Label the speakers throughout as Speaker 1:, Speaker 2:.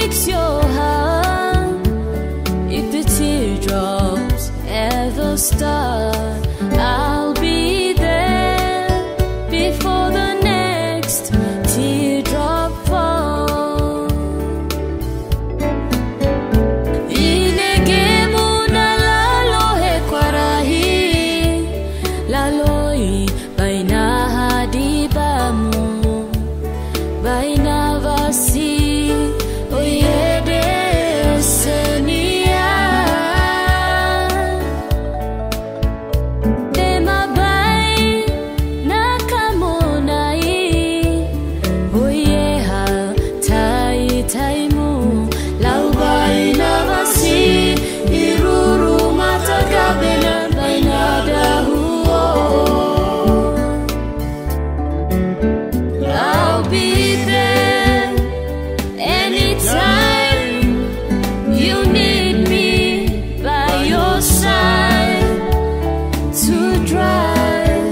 Speaker 1: breaks your heart, if the teardrops ever start, I'll be there before the next teardrop falls. Inegemu na lalohe kwa rahi, laloi baina hadibamu, baina vasi oyede senia. Dema bai nakamonai, oyeha tai taimu, lau baina vasi iruru matagabena baina dahuo. I'll be there anytime you need me by your side to drive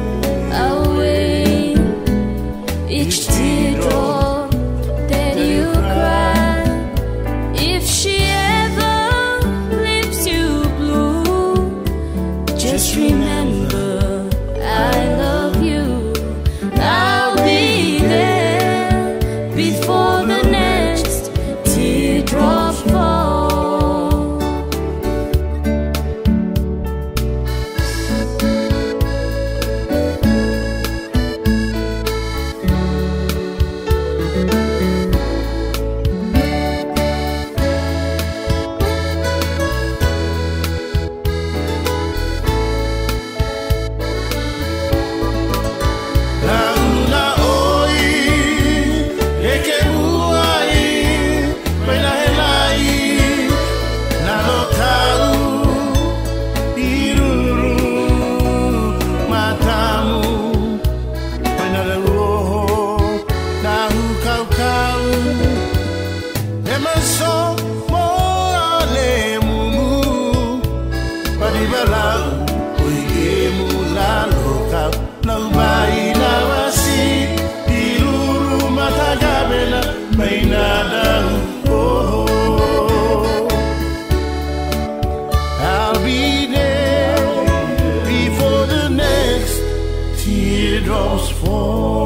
Speaker 1: away each teardrop that you cry. If she ever leaves you blue, just remember I love you. I'll be there before the next teardrop falls.
Speaker 2: Launa oi, eke muai, baina helai, nalo kau, iruru matamu, baina leroho, nahu kau kau, emaso moa le mumu, padibalau, oigemu lalo kau, nau baina wasi, iruru matagabena, baina dahu. I'll be there before the next teardrops fall.